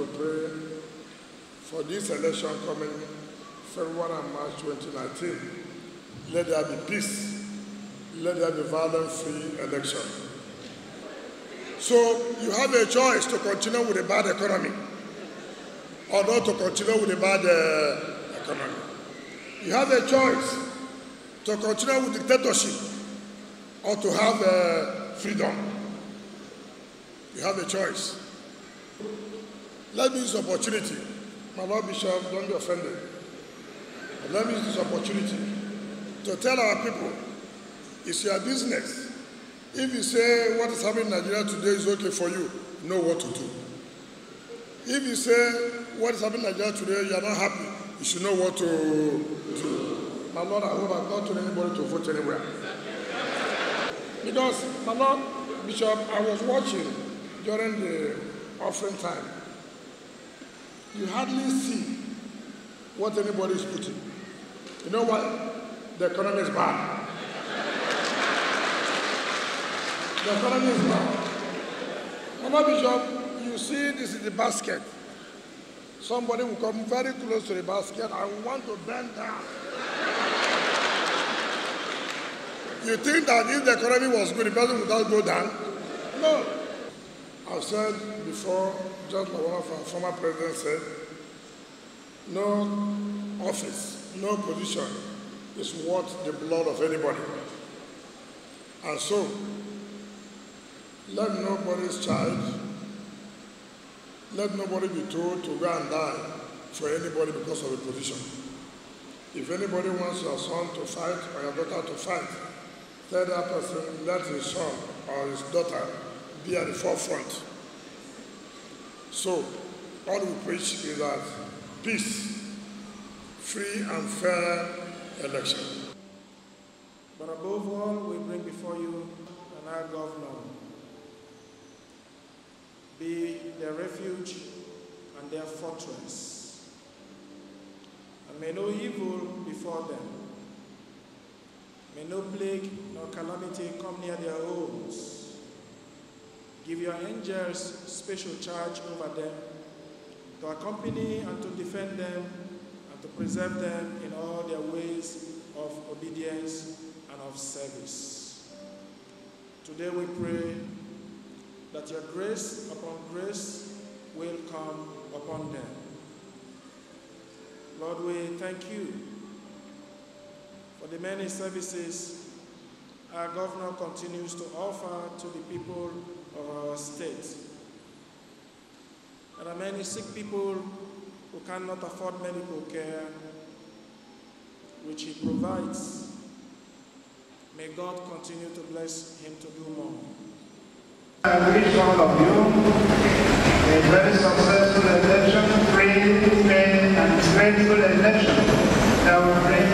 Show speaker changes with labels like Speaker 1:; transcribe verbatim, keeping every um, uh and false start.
Speaker 1: pray for this election coming February and March twenty nineteen. Let there be peace. Let there be violence-free election. So you have a choice to continue with a bad economy or not to continue with a bad uh, economy. You have a choice to continue with dictatorship or to have uh, freedom. You have a choice. Let me use this opportunity. My Lord Bishop, don't be offended. But let me use this opportunity to tell our people, it's your business. If you say what is happening in Nigeria today is okay for you, know what to do. If you say what is happening in Nigeria today, you are not happy, you should know what to do. My Lord, I hope I've not told anybody to vote anywhere. Because, my Lord Bishop, I was watching during the offering time. You hardly see what anybody is putting. You know what? The economy is bad. The economy is bad. Mama Bishop, you see this is the basket. Somebody will come very close to the basket and want to bend down. You think that if the economy was good, the person would not go down? No. I've said before, just like one of our former presidents said, no office, no position is worth the blood of anybody. And so, let nobody's child, let nobody be told to go and die for anybody because of a position. If anybody wants your son to fight or your daughter to fight, tell that person, let his son or his daughter be at the forefront. So, all we preach is that peace, free and fair election.
Speaker 2: But above all, we bring before you an our governor. Be their refuge and their fortress. And may no evil befall them. May no plague nor calamity come near their homes. Give your angels special charge over them, to accompany and to defend them, and to preserve them in all their ways of obedience and of service. Today we pray that your grace upon grace will come upon them. Lord, we thank you for the many services our governor continues to offer to the people of our state. There are many sick people who cannot afford medical care, which he provides. May God continue to bless him to do more.
Speaker 3: I wish all of you a very successful election, free, fair, and grateful election that will bring